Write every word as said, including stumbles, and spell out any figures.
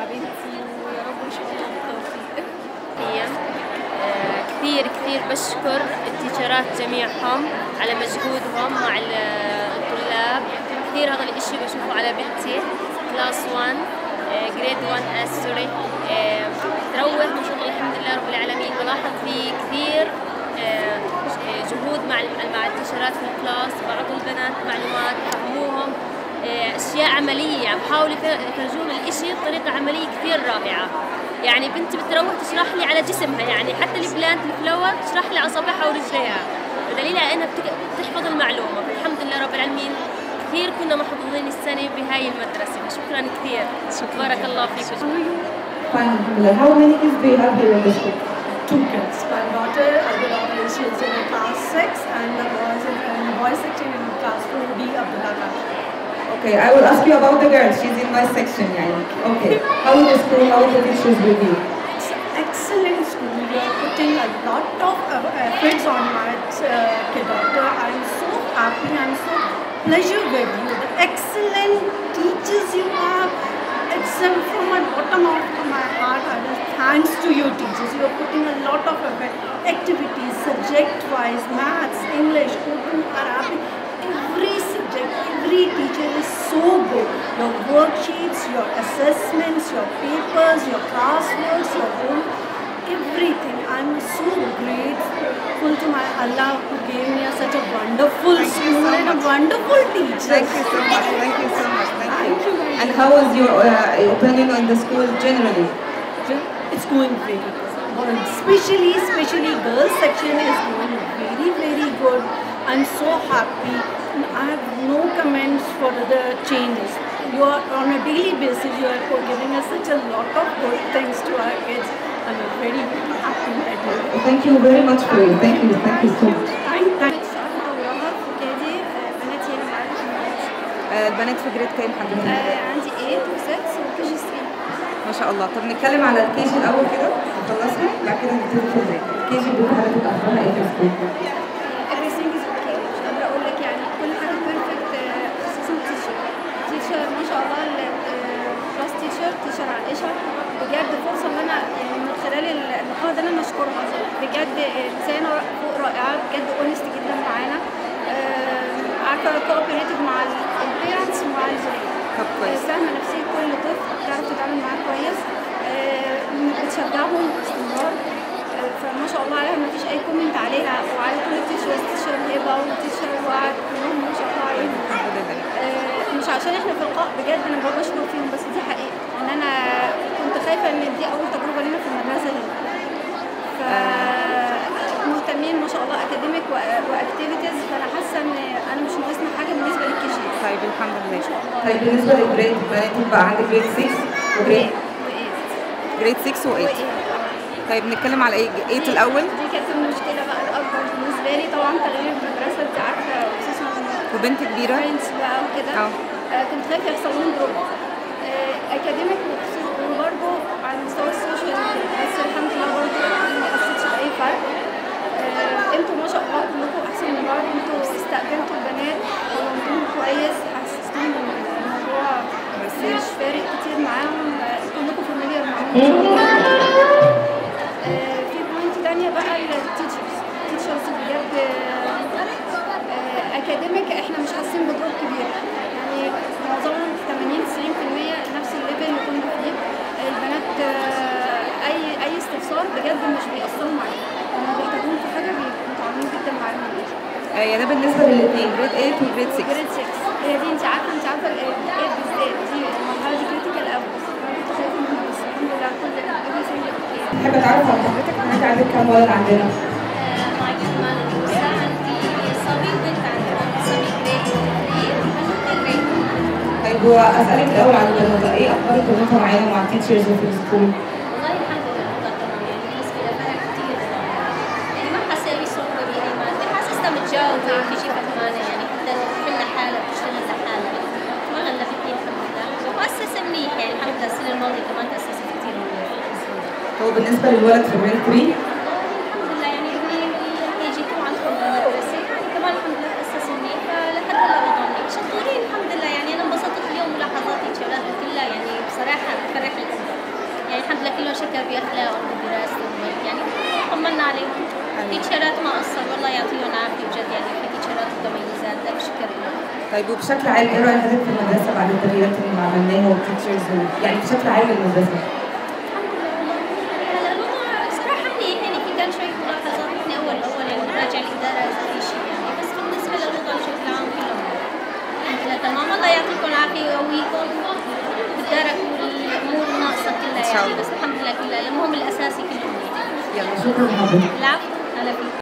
بنتي، ويا رب إن شاء الله بالتوفيق. آه، كثير كثير بشكر التيشرات جميعهم على مجهودهم مع الطلاب. كثير هذا الاشي بشوفه على بنتي كلاس واحد جريد واحد اس سوري. تروح ما شاء الله الحمد لله رب العالمين. بلاحظ في كثير آه، جهود مع مع التيشرات في الكلاس. بعض البنات معلومات بفهموهم اشياء عمليه، عم بحاولوا يفرجون الاشي بطريقه عمليه كثير رائعه. يعني بنتي بتروح تشرح لي على جسمها، يعني حتى البلانت الفلاور تشرح لي اصابعها ورجليها، دليل على انها بتحفظ المعلومه. فالحمد لله رب العالمين كثير كنا محظوظين السنه بهاي المدرسه. شكرا كثير، بارك الله فيكم. Fine, alhamdulillah. How many kids do you have here in the school? Two kids. My daughter, other daughter, she is in class six, and the boys in, in the boys section in class four B, Abdullah Khan. Okay, I will ask you about the girls. She's in my section, yani. Okay. How is the school? How is the teachers with you? It's an excellent school. We are putting a lot of uh, efforts on my uh, kid daughter. I'm so happy. I'm so pleasure with you. The excellent teachers you have. It's um, from my bottom of my heart. I will thanks to your teachers. You are putting a lot of effort. Activities, subject-wise, maths, English, Urdu, Arabic. Every subject, every teacher is so good. Your worksheets, your assessments, your papers, your classworks, your home, everything. I'm so grateful to my Allah who gave me a, such a wonderful Thank school so and a much. wonderful teacher. Thank you so much. Thank you so much. Thank, Thank you. you. And how is your uh, opinion on the school generally? It's going very good. Especially, especially girls section is going very, very good. I'm so happy. I have no comments for the changes. You are on a daily basis. You are giving us such a lot of good things to our kids. I'm very, very happy at you. Thank you very much for you. Thank you. Thank you so much. Thank, thank البنات في جريد كام حضرتك؟ عندي ثمانية و ستة وكي جي ثلاثة. ما شاء الله. طب نتكلم على الكيجي الاول كده نخلصها بعد كده نبتدي في الجريد. الكيجي دول حضرتك اخبارها ايه في السكول؟ everything is okay. مش قادرة أقول لك يعني كل حاجة بيرفكت. خصوصا تيشر تيشر ما شاء الله. الكلاس تيشر تيشر عائشة بجد فرصة إن أنا يعني من خلال اللقاء ده أنا أشكرها بجد. إنسانة فوق رائعة بجد، اونست جدا معانا. عارفة كوبريتيف مع البيرنتس ومع الزملاء. فاهمة نفسية كل طفل، بتعرف تتعامل معاه كويس. بتشجعهم باستمرار. فما شاء الله عليها، ما فيش اي كومنت عليها وعلى كل التيشرز. تيشر هبه وتيشر وعد كلهم ما شاء الله عليهم. مش عشان احنا في لقاء، بجد انا بقعد اشكر فيهم، بس دي حقيقه ان انا كنت خايفه ان دي اول تجربه لينا في المدرسه هنا. ف مهتمين ما شاء الله اكاديميك واكتيفيتيز. فانا حاسه ان انا مش ناقصنا حاجه بالنسبه للكيجي. طيب الحمد لله. طيب بالنسبه للجريد بنات بقى عندك جريد ستة وجريد جريد ستة و ثمانية. طيب نتكلم على ايه؟ ثمانية الاول. دي كانت المشكله بقى الاكبر بالنسبه لي طبعا، تغيير المدرسه انت عارفه، خصوصا وبنت كبيره فريندز بقى وكده. اه كنت خايفه يحصل لهم دروب اكاديميك وبرضه على مستوى السوشيال، بس الحمد لله برضه ما حسيتش باي فرق. انتوا ما شاء الله كلكم احسن من بعض. انتوا استقبلتوا البنات وعملتوهم كويس، حسستوهم ان الموضوع مش فارق كتير معاهم. كلكم فاميليار معاهم. في بوينت تانية بقى التيتشرز. التيتشرز بجد اكاديميك احنا مش حاسين بدروب كبير، يعني معظمهم ثمانين تسعين بالمية نفس الليفل اللي كنا فيه. البنات اي اي استفسار بجد مش بيأثروا معايا، لما بيحتاجون في حاجه بيبقوا متعاونين جدا معاهم. يا ده بالنسبه للاثنين جريد ثمانية وجريد ستة. جريد ستة هي دي، انت عارفه انت عارفه الايه بالذات دي المرحله دي كريتيكال قوي. انا كنت خايفه منها بس الحمد لله كل everything اوكي. بحب اتعرف على حضرتك. انت عندك كام ولد عندنا؟ معي كمان موسى، عندي صبي وبنت عندهم. صبي جريد ثلاثة وبنت جريد. طيب واسالك الاول عن البنوته، ايه اخبار البنوته معانا مع التيتشرز وفي السكول؟ والله الحمد لله الوضع تمام، يعني بالنسبه لها كثير يعني ما حاسه لي صعوبه باي ماده، حاسسها متجاوبه بتجي فهمانه، يعني حتى تحل لحالها بتشتغل لحالها، ما غلبتني الحمد لله. ومؤسسه منيح يعني الحمد لله. السنه الماضيه كمان تاسست كثير منيح. هو بالنسبه للولد في جريد ثلاثة الحمد لله يعني هي جي تو عندكم بالمدرسه، يعني كمان الحمد لله تاسس منيح. فلحد هلا وضعنا شطورين الحمد لله. يعني انا انبسطت اليوم، ملاحظاتي شغلاتهم كلها يعني بصراحه بتفرح القلب. طيب وبشكل عام ايه راي حضرتك في المدرسه بعد التغييرات اللي عملناها والتيتشرز يعني بشكل عام المدرسه؟ هلا الموضوع صراحة هي يعني في كان شوية ملاحظات يعني أول أول يعني نراجع الإدارة إذا في شيء يعني بس بالنسبة للوضع بشكل عام كله الحمد لله تمام. الله يعطيكم العافية ويقويكم وتدارك الأمور الناقصة كلها يعني بس الحمد لله كلها المهم الأساسي كله. يلا شكرا لحضرتك. العفو هلا فيك.